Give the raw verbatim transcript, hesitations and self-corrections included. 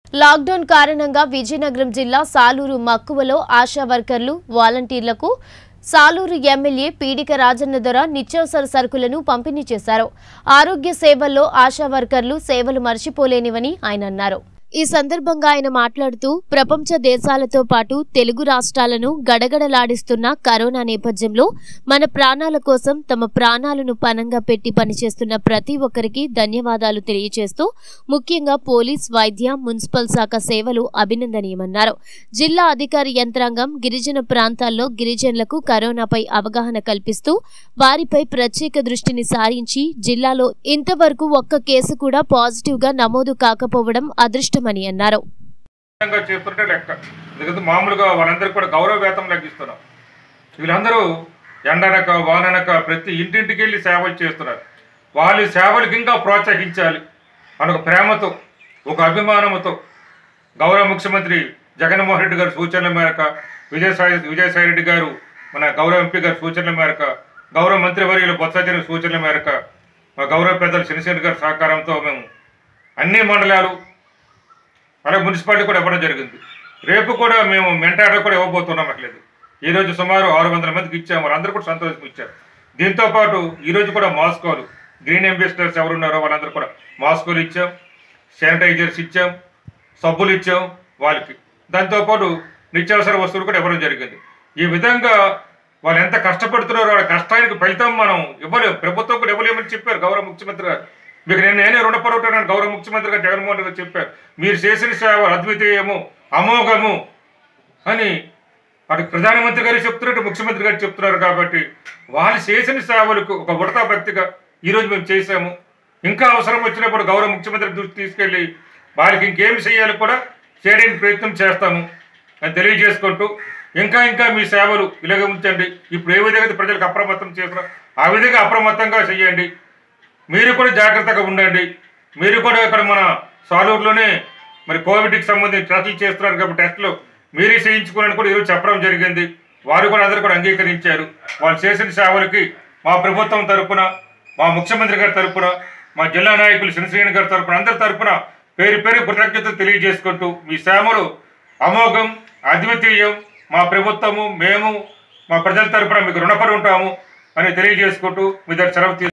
Lockdown కారణంగా విజయనగరం జిల్లా సాలూరు మక్కువలో ఆశా వర్కర్లు వాలంటీర్లకు సాలూరు ఎమ్మెల్యే పీడిక రాజన్న దొర నిత్యావసర సరుకులను పంపిణీ చేశారు. ఆరోగ్య సేవల్లో ఆశా వర్కర్లు సేవలు మర్చిపోలేనివని ఆయన అన్నారు. ఈ సందర్భంగా ఆయన మాట్లాడుతూ ప్రపంచ దేశాలతో పాటు తెలుగు రాష్ట్రాలను గడగడలాడిస్తున్న కరోనా నేపథ్యంలో మన ప్రాణాల కోసం తమ ప్రాణాలను పణంగా పెట్టి పనిచేస్తున్న ప్రతి ఒక్కరికి ధన్యవాదాలు తెలియజేస్తూ ముఖ్యంగా పోలీస్, వైద్య, మున్సిపల్ శాఖ సేవలు అభినందనీయమన్నారు. జిల్లా అధికారి యంత్రాంగం గిరిజన ప్రాంతాల్లో గిరిజనులకు కరోనాపై అవగాహన కల్పిస్తూ వారిపై ప్రత్యేక దృష్టిని సారించి జిల్లాలో ఇంతవరకు ఒక్క కేసు కూడా పాజిటివ్ గా నమోదు కాకపోవడం అదృష్టం అని అన్నారు. మామూలుగా వాళ్ళందరికీ కూడా గౌరవ వేతనం లభిస్తున్నాం. వీళ్ళందరూ ఎండనక వాననక ప్రతి ఇంటింటికి వెళ్ళి సేవలు చేస్తున్నారు. వాళ్ళ సేవలకు ఇంకా ప్రోత్సహించాలి మన ఒక ప్రేమతో, ఒక అభిమానంతో గౌరవ ముఖ్యమంత్రి జగన్మోహన్ రెడ్డి గారి సూచనల మేరకు, విజయసాయి విజయసాయి రెడ్డి గారు మన గౌరవ ఎంపీ గారి సూచనల మేరకు, గౌరవ మంత్రివర్యులు బొత్స సూచనల మేరకు, మా గౌరవ పెద్దలు శనిశేఖర్ గారి సహకారంతో మేము అన్ని మండలాలు అలాగే మున్సిపాలిటీ కూడా ఇవ్వడం జరిగింది. రేపు కూడా మేము మెంటాడో కూడా ఇవ్వబోతున్నాం. అట్లేదు ఈరోజు సుమారు ఆరు వందల మందికి ఇచ్చాము. వాళ్ళందరూ కూడా సంతోషం ఇచ్చారు. దీంతోపాటు ఈరోజు కూడా మాస్కోలు గ్రీన్ అంబాసిడర్స్ ఎవరున్నారో వాళ్ళందరూ కూడా మాస్కోలు ఇచ్చాం, శానిటైజర్స్ ఇచ్చాం, సబ్బులు ఇచ్చాం వాళ్ళకి. దాంతోపాటు నిత్యావసర వస్తువులు కూడా ఇవ్వడం జరిగింది. ఈ విధంగా వాళ్ళు ఎంత కష్టపడుతున్నారో వాళ్ళ కష్టానికి ఫలితం మనం ఇవ్వలేము. ప్రభుత్వం కూడా ఇవ్వలేమని చెప్పారు గౌరవ ముఖ్యమంత్రి గారు. మీకు నేను నేనే రుణపడుతున్నాను గౌరవ ముఖ్యమంత్రి గారు జగన్మోహన్ రెడ్డి గారు చెప్పారు. మీరు చేసిన సేవ అద్వితీయము, అమోఘము అని అటు ప్రధానమంత్రి గారు చెప్తున్నట్టు ముఖ్యమంత్రి గారు చెప్తున్నారు. కాబట్టి వాళ్ళు చేసిన సేవలకు ఒక ఉడతా భక్తిగా ఈరోజు మేము చేశాము. ఇంకా అవసరం వచ్చినప్పుడు గౌరవ ముఖ్యమంత్రి దృష్టి తీసుకెళ్ళి వారికి ఇంకేమి చేయాలి కూడా చేయడానికి ప్రయత్నం చేస్తాము అని తెలియజేసుకుంటూ, ఇంకా ఇంకా మీ సేవలు ఇలాగే ఉంచండి. ఇప్పుడు ఏ విధంగా ప్రజలకు అప్రమత్తం చేస్తున్నారో ఆ విధంగా అప్రమత్తంగా చేయండి. మీరు కూడా జాగ్రత్తగా ఉండండి. మీరు కూడా ఇక్కడ మన సాలూరులోనే మరి కోవిడ్కి సంబంధించి టెస్టులు చేస్తున్నారు కాబట్టి టెస్టులు మీరే చేయించుకోవాలని కూడా ఈరోజు చెప్పడం జరిగింది. వారు కూడా అందరూ కూడా అంగీకరించారు. వాళ్ళు చేసిన సేవలకి మా ప్రభుత్వం తరఫున, మా ముఖ్యమంత్రి గారి తరఫున, మా జిల్లా నాయకులు శనిశ్రేణి గారి తరఫున, అందరి తరఫున పేరు పేరు కృతజ్ఞతలు తెలియజేసుకుంటూ మీ సేవలు అమోఘం, అద్వితీయం, మా ప్రభుత్వము మేము మా ప్రజల తరఫున మీకు రుణపడి ఉంటాము అని తెలియజేసుకుంటూ మీ దగ్గర సెలవు